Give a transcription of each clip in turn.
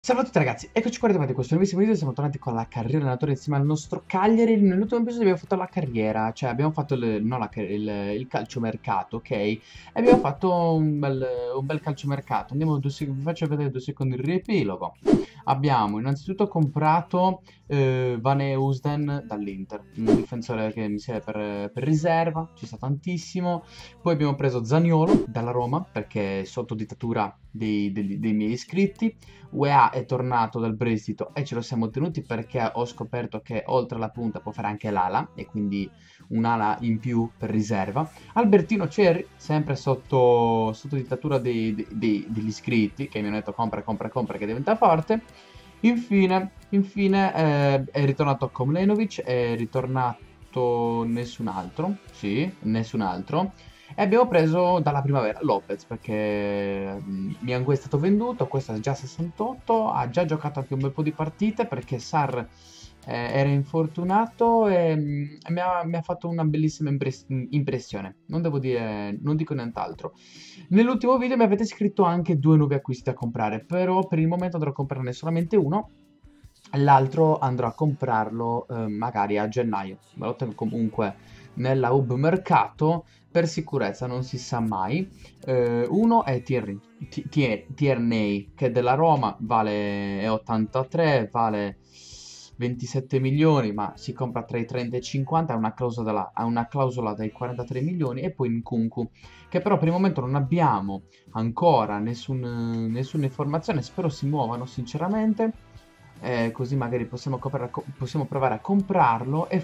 Salve a tutti ragazzi, eccoci qua ritrovati in questo nuovissimo video, siamo tornati con la carriera allenatore insieme al nostro Cagliari. Nell'ultimo episodio abbiamo fatto la carriera, cioè abbiamo fatto no, il calciomercato, ok? E abbiamo fatto un bel calciomercato. Vi faccio vedere 2 secondi il riepilogo. Abbiamo innanzitutto comprato Van Eusden dall'Inter, un difensore che mi serve per riserva, ci sta tantissimo. Poi abbiamo preso Zaniolo dalla Roma, perché è sotto dittatura dei miei iscritti. UEA è tornato dal prestito e ce lo siamo tenuti perché ho scoperto che oltre alla punta può fare anche l'ala e quindi un'ala in più per riserva. Albertino Cerri, sempre sotto dittatura degli iscritti che mi hanno detto compra, compra, compra che diventa forte. Infine è ritornato Komlenovic, è ritornato nessun altro, sì, nessun altro. E abbiamo preso dalla primavera Lopez perché Miangue è stato venduto, questo è già 68, ha già giocato anche un bel po' di partite perché Sarr era infortunato e mi ha fatto una bellissima impressione, non dico nient'altro. Nell'ultimo video mi avete scritto anche 2 nuovi acquisti da comprare, però per il momento andrò a comprarne solamente uno. L'altro andrò a comprarlo magari a gennaio. Me lo tengo comunque nella hub mercato per sicurezza, non si sa mai. Uno è Tierney, che della Roma è 83, vale 27 milioni, ma si compra tra i 30 e i 50, ha una clausola dai 43 milioni. E poi Nkunku, che però per il momento non abbiamo ancora nessuna informazione, spero si muovano sinceramente. Così magari possiamo provare a comprarlo. E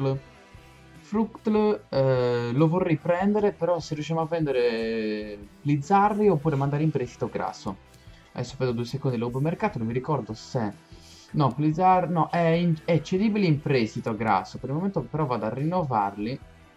Fructl lo vorrei prendere, però se riusciamo a vendere Blizzarri oppure mandare in prestito Grasso. Adesso vedo 2 secondi l'hub mercato, non mi ricordo se... No, Blizzard, no, è cedibile in prestito Grasso. Per il momento però vado a rinnovarli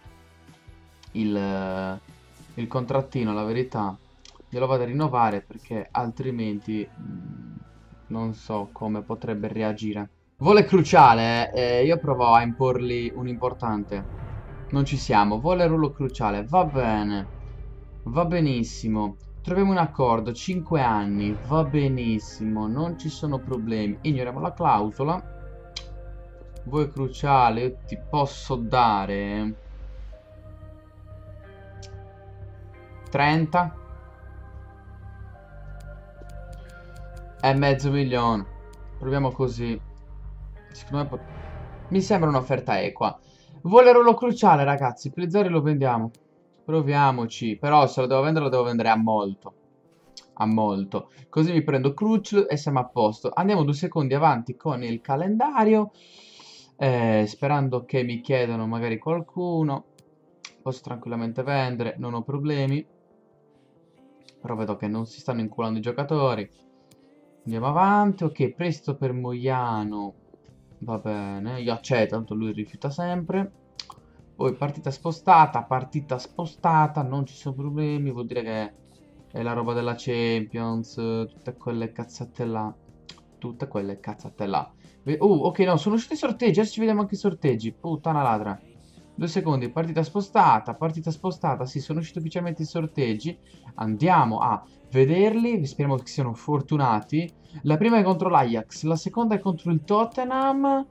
il contrattino, la verità. Glielo vado a rinnovare perché altrimenti non so come potrebbe reagire. Vole cruciale, io provo a imporgli un importante. Non ci siamo. Vole rullo cruciale, va bene. Va benissimo. Troviamo un accordo, 5 anni, va benissimo, non ci sono problemi. Ignoriamo la clausola. Vole cruciale, io ti posso dare 30 e mezzo milione. Proviamo così. Secondo me mi sembra un'offerta equa. Vuole ruolo cruciale, ragazzi. Plizzari lo vendiamo. Proviamoci. Però se lo devo vendere a molto. A molto. Così mi prendo Crucial e siamo a posto. Andiamo 2 secondi avanti con il calendario. Sperando che mi chiedano magari qualcuno. Posso tranquillamente vendere, non ho problemi. Però vedo che non si stanno inculando i giocatori. Andiamo avanti. Ok, prestito per Moiano. Va bene, io accetto, tanto lui rifiuta sempre. Poi partita spostata, non ci sono problemi, vuol dire che è la roba della Champions, tutte quelle cazzate là. Tutte quelle cazzate là. Ok, no, sono usciti i sorteggi, adesso ci vediamo anche i sorteggi. Puttana ladra. 2 secondi, partita spostata, sì, sono usciti ufficialmente i sorteggi. Andiamo a vederli, speriamo che siano fortunati. La prima è contro l'Ajax, la seconda è contro il Tottenham.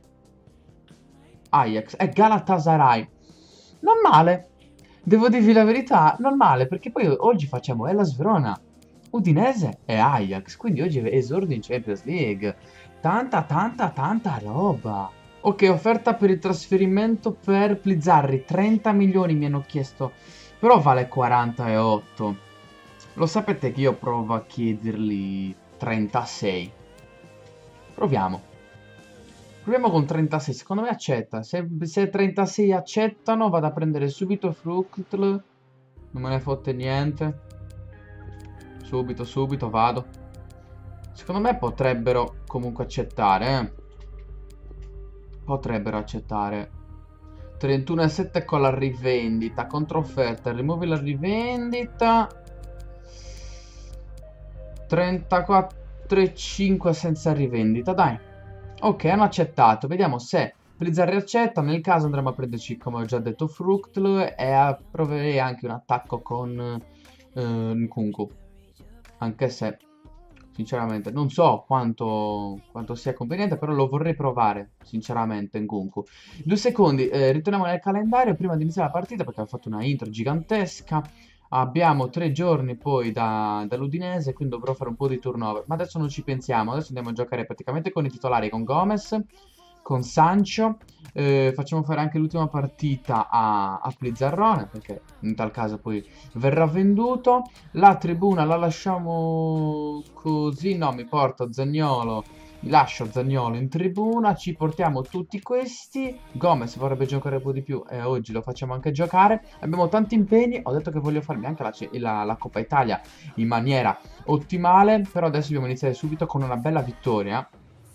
Ajax e Galatasaray. Non male. Devo dirvi la verità, non male, perché poi oggi facciamo Hellas Verona, Udinese e Ajax, quindi oggi esordio in Champions League. Tanta, tanta, tanta roba. Ok, offerta per il trasferimento per Plizzarri, 30 milioni mi hanno chiesto, però vale 48. Lo sapete che io provo a chiedergli 36. Proviamo. Proviamo con 36, secondo me accetta. Se 36 accettano, vado a prendere subito Fructl. Non me ne fotte niente. Subito, subito, vado. Secondo me potrebbero comunque accettare, Potrebbero accettare. 31,7 con la rivendita. Controfferta, rimuovi la rivendita. 34,5 senza rivendita, dai. Ok, hanno accettato. Vediamo se Blizzard accetta. Nel caso andremo a prenderci, come ho già detto, Fructl e proverei anche un attacco con Nkunku. Anche se sinceramente. Non so quanto sia conveniente, però lo vorrei provare, sinceramente, Nkunku. 2 secondi, ritorniamo nel calendario prima di iniziare la partita perché ho fatto una intro gigantesca. Abbiamo 3 giorni poi dall'Udinese, quindi dovrò fare un po' di turnover. Ma adesso non ci pensiamo, adesso andiamo a giocare praticamente con i titolari, con Gomez, con Sancho. Facciamo fare anche l'ultima partita a Plizzarrone, perché in tal caso poi verrà venduto. La tribuna la lasciamo così, no, mi porto Zaniolo, mi lascio Zaniolo in tribuna, ci portiamo tutti questi. Gomez vorrebbe giocare un po' di più e oggi lo facciamo anche giocare. Abbiamo tanti impegni, ho detto che voglio farmi anche la Coppa Italia in maniera ottimale, però adesso dobbiamo iniziare subito con una bella vittoria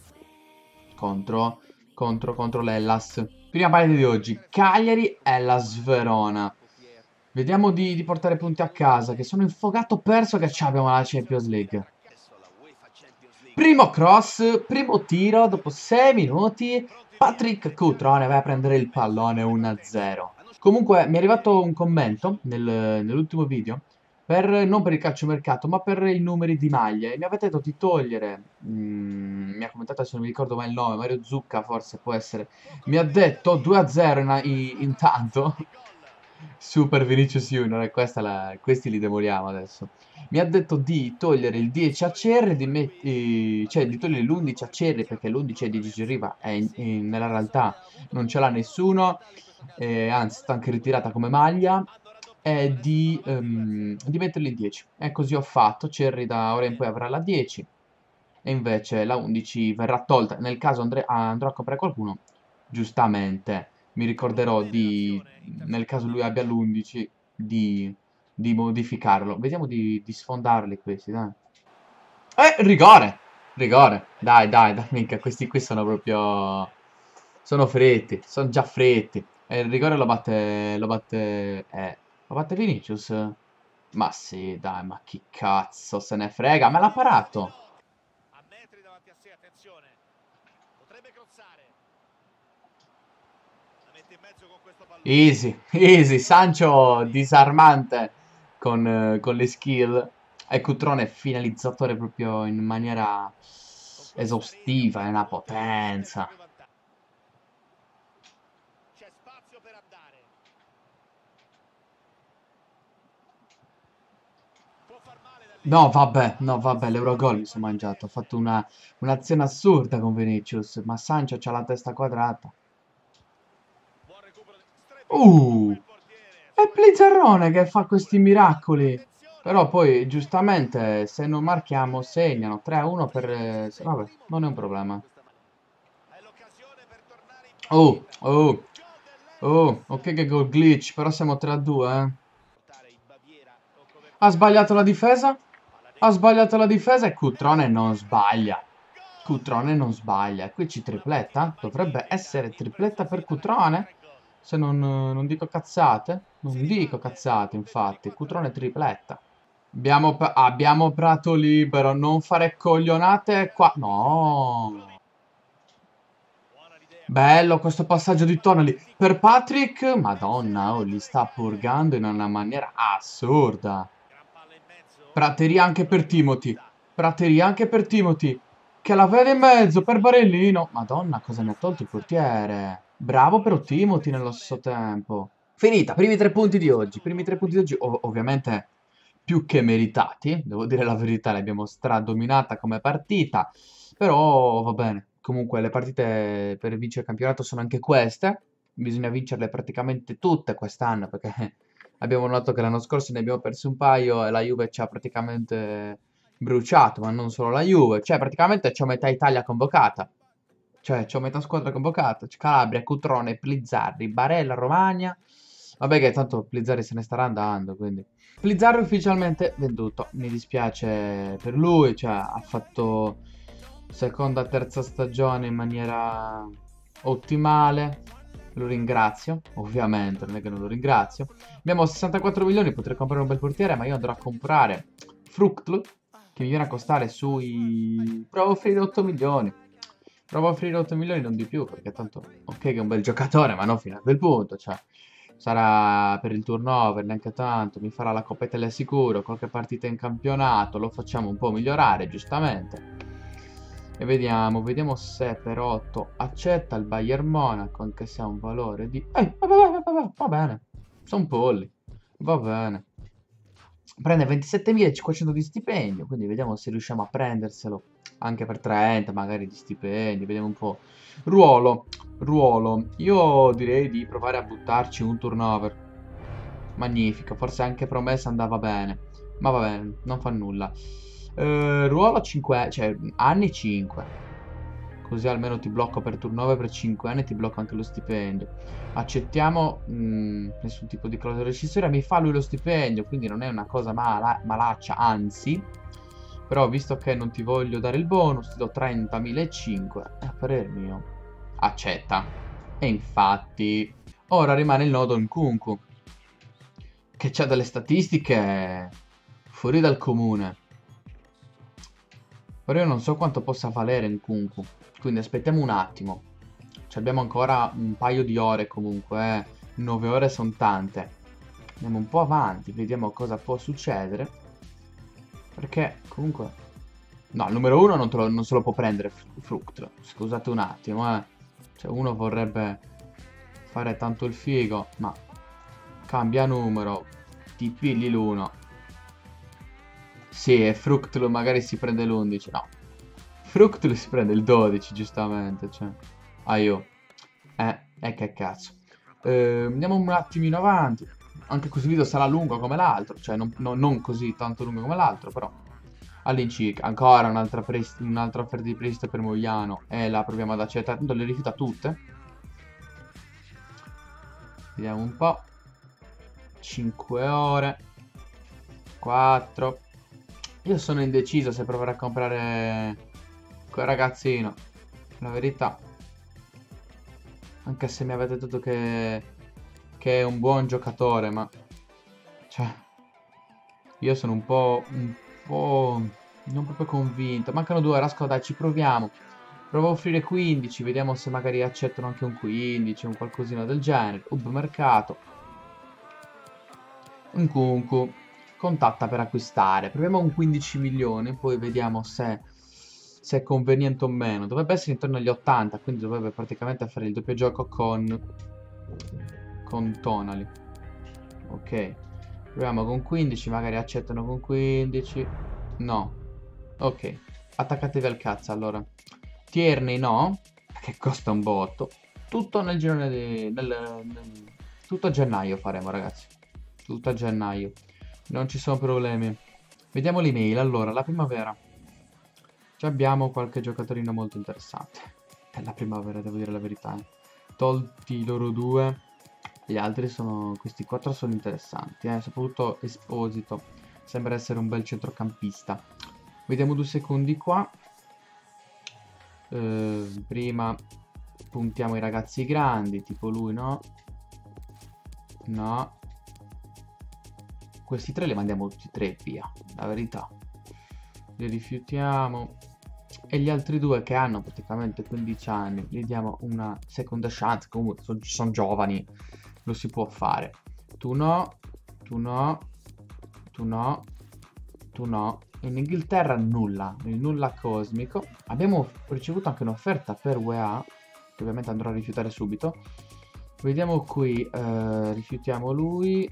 contro, contro l'Hellas. Prima partita di oggi, Cagliari, Hellas Verona. Vediamo di portare punti a casa, che sono infogato perso che abbiamo la Champions League. Primo cross, primo tiro, dopo 6 minuti, Patrick Cutrone va a prendere il pallone 1-0. Comunque mi è arrivato un commento nell'ultimo video, non per il calciomercato, ma per i numeri di maglie. E mi avete detto di togliere, mi ha commentato, adesso non mi ricordo mai il nome, Mario Zucca forse può essere, mi ha detto 2-0 intanto. Super Vinicius Junior, e questi li demoliamo adesso. Mi ha detto di togliere il 10 a Cerri, cioè di togliere l'11 a Cerri perché l'11 è di Gigi Riva e nella realtà non ce l'ha nessuno, anzi sta anche ritirata come maglia, e di metterli in 10. E così ho fatto, Cerri da ora in poi avrà la 10 e invece la 11 verrà tolta. Nel caso andrò a comprare qualcuno, giustamente mi ricorderò nel caso lui abbia l'11, di modificarlo. Vediamo di sfondarli questi, dai. Rigore! Rigore. Dai, minchia, questi qui sono proprio... Sono fretti, sono già fretti. E il rigore lo batte Vinicius? Ma sì, dai, ma chi cazzo se ne frega? Me l'ha parato! A metri davanti a sé, attenzione. Potrebbe crossare. La mette in mezzo con questo pallone. Easy, easy. Sancho disarmante con le skill. E Cutrone finalizzatore proprio in maniera esaustiva, è una potenza. C'è spazio per andare. Può far male da lì. No, vabbè, l'Eurogol mi sono mangiato. Ho fatto un'azione assurda con Vinicius, ma Sancho c'ha la testa quadrata. Buon recupero. Strepitoso Uh! il portiere. È Plizzarrone che fa questi miracoli. Attenzione. Però poi, giustamente, se non marchiamo, segnano 3-1 per... vabbè, non è un problema. È l'occasione per tornare in Oh, partita. oh, Gol oh, dell'Hellas. ok che gol glitch, però siamo 3-2, eh. Portare in Baviera con Ha copertura sbagliato la mediatica. difesa? Palla Ha dentro. sbagliato la difesa e Cutrone non Esce. sbaglia. Gol. Cutrone non sbaglia. Qui ci Una partita tripletta? Dovrebbe magnifica, essere tripletta per impreziosita per Cutrone? marcare gol. Se non dico cazzate? Si Non dico riparte cazzate, a infatti. 24 Cutrone minuti. tripletta. Abbiamo prato libero, non fare coglionate qua. No. Buona l'idea con Bello Tonali. questo passaggio di Palla Tonali. di Per Cutrone. Patrick, Madonna, oh, li Intercettato sta Reguilon. purgando in una maniera assurda. Gran palla in mezzo. Prateria anche Non per in Timothy. profondità. Prateria anche per Timothy. Che la vede in mezzo per Barellino. Madonna, cosa mi ha tolto il portiere. Bravo però Comincia Timothy nello l'azione. stesso tempo. Finita, primi 3 punti di oggi. Primi 3 punti di oggi, ovviamente più che meritati. Devo dire la verità, l'abbiamo stradominata come partita. Però va bene. Comunque le partite per vincere il campionato sono anche queste. Bisogna vincerle praticamente tutte quest'anno perché abbiamo notato che l'anno scorso ne abbiamo persi un paio e la Juve ci ha praticamente bruciato, ma non solo la Juve. Cioè praticamente c'ho metà Italia convocata. Cioè c'ho metà squadra convocata. C'è Calabria, Cutrone, Plizzarri, Barella, Romagna. Vabbè che tanto Plizzarri se ne starà andando, quindi... Plizzarri ufficialmente venduto. Mi dispiace per lui, cioè ha fatto seconda, terza stagione in maniera ottimale. Lo ringrazio, ovviamente, non è che non lo ringrazio. Abbiamo 64 milioni, potrei comprare un bel portiere, ma io andrò a comprare Fruktl, che mi viene a costare sui... Provo a offrire 8 milioni. Provo a offrire 8 milioni, non di più, perché tanto... Ok che è un bel giocatore, ma non fino a quel punto, cioè... sarà per il turnover, neanche tanto, mi farà la Coppa Italia sicuro, qualche partita in campionato, lo facciamo un po' migliorare, giustamente. E vediamo se per 8 accetta il Bayern Monaco, anche se ha un valore di... va bene, sono polli, va bene. Prende 27.500 di stipendio, quindi vediamo se riusciamo a prenderselo anche per 30 magari di stipendi, vediamo un po'. Ruolo, io direi di provare a buttarci un turnover. Magnifico, forse anche promessa andava bene, ma va bene, non fa nulla. Ruolo 5, cioè anni 5. Così almeno ti blocco per turnover per 5 anni e ti blocco anche lo stipendio. Accettiamo nessun tipo di clausola rescissoria. Mi fa lui lo stipendio, quindi non è una cosa malaccia, anzi. Però visto che non ti voglio dare il bonus, ti do 30.500. E a parer mio, accetta. E infatti, ora rimane il nodo Nkunku, che c'ha delle statistiche fuori dal comune. Però io non so quanto possa valere Nkunku. Quindi aspettiamo un attimo. Abbiamo ancora un paio di ore comunque. 9 ore sono tante. Andiamo un po' avanti. Vediamo cosa può succedere. Perché comunque... No, il numero 1 non se lo può prendere Fruct. Scusate un attimo, eh. Cioè uno vorrebbe fare tanto il figo. Ma cambia numero. Ti pigli l'1. Sì, e Fruct magari si prende l'11. No. Fructul si prende il 12, giustamente, cioè. Io. Che cazzo. Andiamo un attimino avanti. Anche questo video sarà lungo come l'altro, cioè non così tanto lungo come l'altro, però. All'incirca. Ancora un'altra offerta di prestito per Moiano e la proviamo ad accettare. Tanto le rifiuta tutte. Vediamo un po'. 5 ore. 4. Io sono indeciso se provare a comprare quel ragazzino, la verità. Anche se mi avete detto che è un buon giocatore, ma cioè io sono un po' non proprio convinto. Mancano 2 Rasco, dai, ci proviamo. Provo a offrire 15, vediamo se magari accettano anche un 15, un qualcosina del genere. Mercato. Un Kunku. Contatta per acquistare. Proviamo un 15 milioni, poi vediamo se è conveniente o meno. Dovrebbe essere intorno agli 80, quindi dovrebbe praticamente fare il doppio gioco con Tonali. Ok. Proviamo con 15, magari accettano con 15. No. Ok. Attaccatevi al cazzo, allora. Tierney no, che costa un botto. Tutto nel girone di... tutto a gennaio faremo, ragazzi. Tutto a gennaio. Non ci sono problemi. Vediamo l'email. Allora, la primavera. Ci abbiamo qualche giocatorino molto interessante. È la primavera, devo dire la verità. Tolti loro 2. Gli altri sono... Questi 4 sono interessanti. Soprattutto Esposito. Sembra essere un bel centrocampista. Vediamo 2 secondi qua. Prima puntiamo i ragazzi grandi. Tipo lui, no? No. Questi 3 li mandiamo tutti e 3 via, la verità. Li rifiutiamo. E gli altri 2 che hanno praticamente 15 anni, gli diamo una seconda chance. Comunque sono giovani, lo si può fare. Tu no, tu no, tu no, tu no. In Inghilterra nulla, il nulla cosmico. Abbiamo ricevuto anche un'offerta per UEA, che ovviamente andrò a rifiutare subito. Vediamo qui, rifiutiamo lui,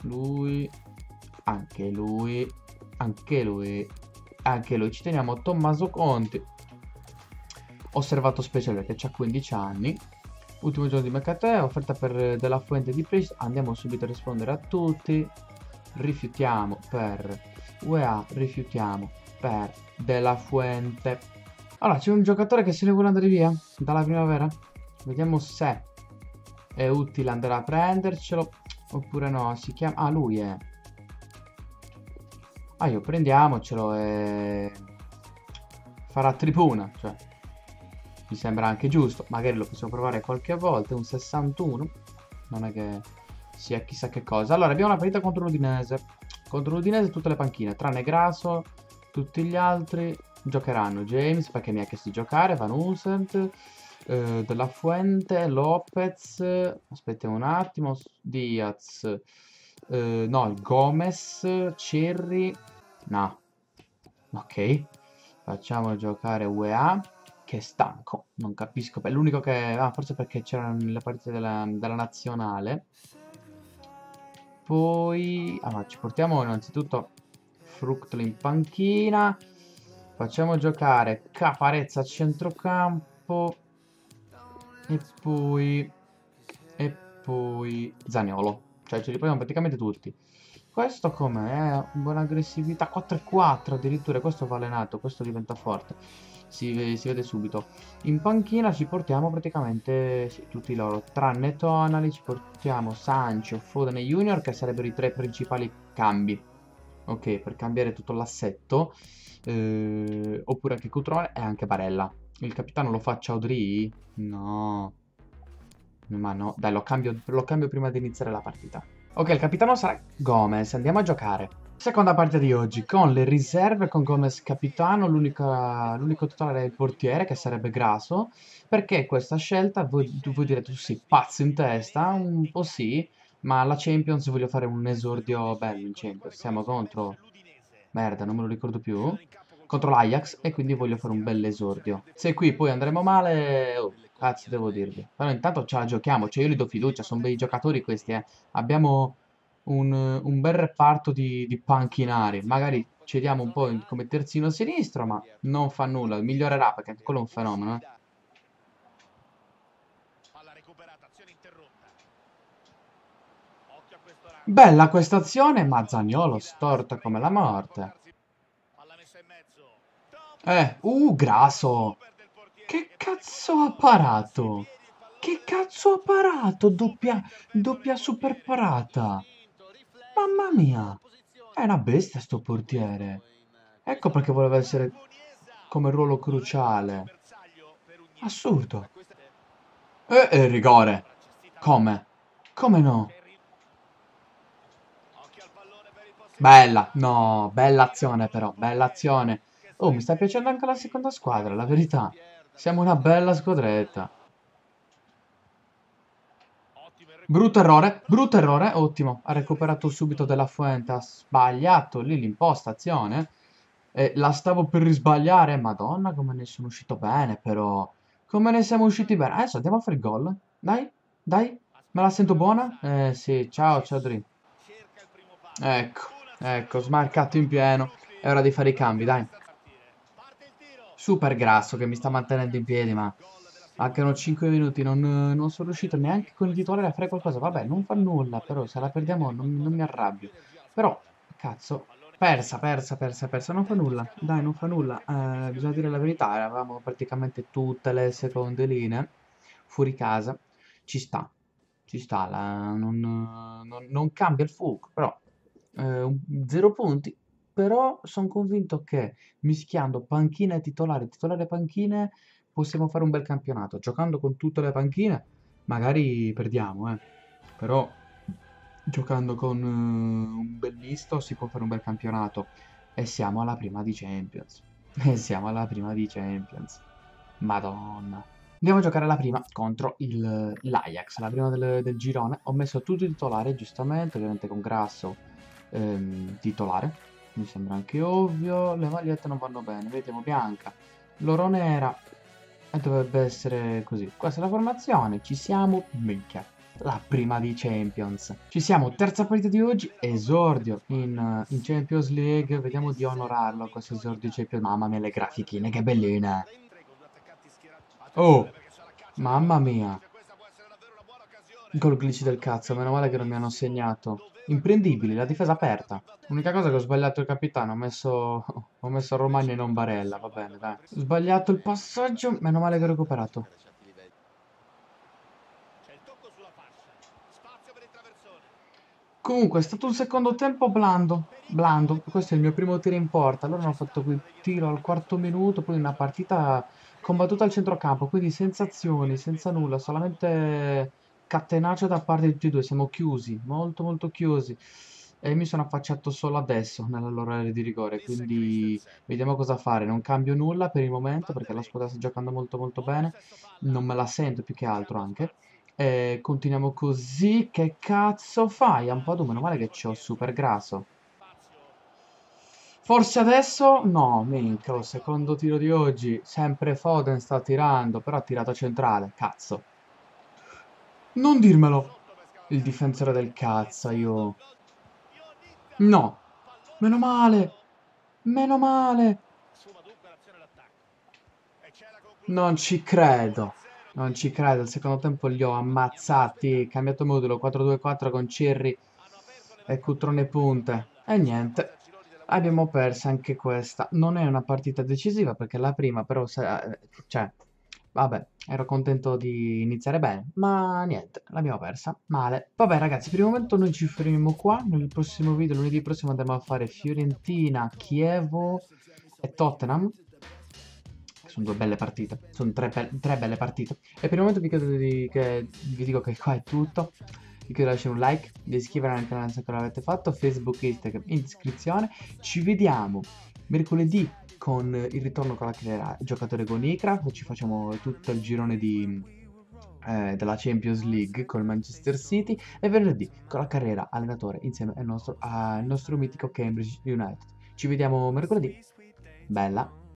anche lui, anche lui, anche lui. Ci teniamo Tommaso Conti. Osservato speciale perché ha 15 anni. Ultimo giorno di mercato, offerta per della Fuente di Priest. Andiamo subito a rispondere a tutti. Rifiutiamo per UEA, rifiutiamo per della Fuente. Allora, c'è un giocatore che se ne vuole andare via dalla primavera. Vediamo se è utile andare a prendercelo oppure no. Si chiama... Ah, lui è... io prendiamocelo e... farà tribuna, cioè... Mi sembra anche giusto. Magari lo possiamo provare qualche volta. Un 61. Non è che sia chissà che cosa. Allora, abbiamo una partita contro l'Udinese. Contro l'Udinese tutte le panchine, tranne Grasso. Tutti gli altri giocheranno. James, perché mi ha chiesto di giocare. Van Ulsent. Della Fuente, Lopez, aspettiamo un attimo, Diaz, no, Gomez, Cerri, no, ok, facciamo giocare UEA, che è stanco, non capisco, è l'unico che, forse perché c'erano nelle partite della nazionale, poi, ma ci portiamo innanzitutto Fructolo in panchina, facciamo giocare Caparezza a centrocampo, e poi... E poi Zaniolo. Cioè ce li prendiamo praticamente tutti. Questo com'è? Buona aggressività. 4-4 addirittura. Questo va allenato. Questo diventa forte. Si vede subito. In panchina ci portiamo praticamente sì, tutti loro. Tranne Tonali. Ci portiamo Sancho, Foden e Junior, che sarebbero i tre principali cambi. Ok, per cambiare tutto l'assetto. Oppure anche Cutrone e anche Barella. Il capitano lo fa Chaudry? No. Ma no, dai, lo cambio prima di iniziare la partita. Ok, il capitano sarà Gomez, andiamo a giocare. Seconda partita di oggi, con le riserve, con Gomez capitano, l'unico titolare è il portiere, che sarebbe Grasso. Perché questa scelta? Voi direte, tu sei pazzo in testa? Un po' sì, ma alla Champions voglio fare un esordio bello in Champions. Siamo contro... Merda, non me lo ricordo più. Contro l'Ajax e quindi voglio fare un bel esordio. Se qui poi andremo male, oh, cazzo devo dirvi. Però intanto ce la giochiamo, cioè io gli do fiducia, sono bei giocatori questi, eh. Abbiamo un bel reparto di panchinari. Magari cediamo un po' come terzino sinistro, ma non fa nulla, migliorerà perché anche quello è un fenomeno, eh. Bella questa azione, ma Zaniolo storta come la morte. Grasso! Che cazzo ha parato? Che cazzo ha parato? Doppia super parata. Mamma mia! È una bestia sto portiere. Ecco perché voleva essere come ruolo cruciale. Assurdo. Rigore. Come? Come no? Bella, no, bella azione però, bella azione. Oh, mi sta piacendo anche la seconda squadra, la verità. Siamo una bella squadretta. Brutto errore, ottimo. Ha recuperato subito Della Fuente, ha sbagliato lì l'impostazione. La stavo per risbagliare, madonna come ne sono uscito bene però. Come ne siamo usciti bene. Adesso andiamo a fare il gol. Dai, dai, me la sento buona? Sì, ciao, ciao Dri. Ecco, ecco, smarcato in pieno. È ora di fare i cambi, dai. Super Grasso che mi sta mantenendo in piedi, ma mancano 5 minuti, non sono riuscito neanche con il titolare a fare qualcosa. Vabbè, non fa nulla, però se la perdiamo non mi arrabbio. Però, cazzo, persa, non fa nulla. Dai, non fa nulla. Bisogna dire la verità, eravamo praticamente tutte le seconde linee, fuori casa. Ci sta, ci sta, non cambia il FUC, però 0 punti. Però sono convinto che mischiando panchine e titolare, titolare e panchine, possiamo fare un bel campionato. Giocando con tutte le panchine, magari perdiamo, eh. Però giocando con un bel misto si può fare un bel campionato. E siamo alla prima di Champions. E siamo alla prima di Champions. Madonna. Andiamo a giocare la prima contro l'Ajax, la prima del girone. Ho messo tutti i titolari, giustamente, ovviamente con Grasso titolare. Mi sembra anche ovvio. Le magliette non vanno bene, vediamo bianca, loro nera. E dovrebbe essere così. Questa è la formazione, ci siamo, minchia. La prima di Champions. Ci siamo, terza partita di oggi, esordio in Champions League. Vediamo di onorarlo questo esordio in Champions. Mamma mia, le grafichine, che belline. Oh, mamma mia. Gol glitch del cazzo, meno male che non mi hanno segnato. Imprendibili, la difesa aperta. L'unica cosa che ho sbagliato il capitano, ho messo Romagna e non Barella, va bene, dai. Ho sbagliato il passaggio, meno male che ho recuperato. Comunque è stato un secondo tempo blando, blando. Questo è il mio primo tiro in porta. Allora hanno fatto quel tiro al quarto minuto, poi una partita combattuta al centrocampo, quindi senza azioni, senza nulla, solamente catenaccio da parte di tutti e due. Siamo chiusi, molto molto chiusi. e mi sono affacciato solo adesso nella loro area di rigore, quindi vediamo cosa fare. Non cambio nulla per il momento perché la squadra sta giocando molto molto bene, non me la sento più che altro anche. E continuiamo così, che cazzo fai? È un po' meno male che c'ho super grasso. Forse adesso? No, minchia, lo secondo tiro di oggi. Sempre Foden sta tirando, però ha tirato centrale. Cazzo. Non dirmelo. Il difensore del cazzo, io. No. Meno male. Meno male. Non ci credo. Non ci credo. Il secondo tempo li ho ammazzati. Cambiato modulo 4-2-4 con Cirri e Cutrone punte. E niente. Abbiamo perso anche questa. Non è una partita decisiva perché la prima, però, cioè, vabbè, ero contento di iniziare bene, ma niente, l'abbiamo persa. Male. Vabbè, ragazzi, per il momento noi ci fermiamo qua. Nel prossimo video, lunedì prossimo, andremo a fare Fiorentina, Chievo e Tottenham. Sono due belle partite, sono tre belle partite. E per il momento vi dico che qua è tutto. Vi chiedo di lasciare un like, di iscrivervi al canale se ancora l'avete fatto, Facebook e Instagram in descrizione. Ci vediamo mercoledì con il ritorno con la carriera giocatore con Icra, ci facciamo tutto il girone della Champions League con il Manchester City e venerdì con la carriera allenatore insieme al nostro mitico Cambridge United. Ci vediamo mercoledì. Bella!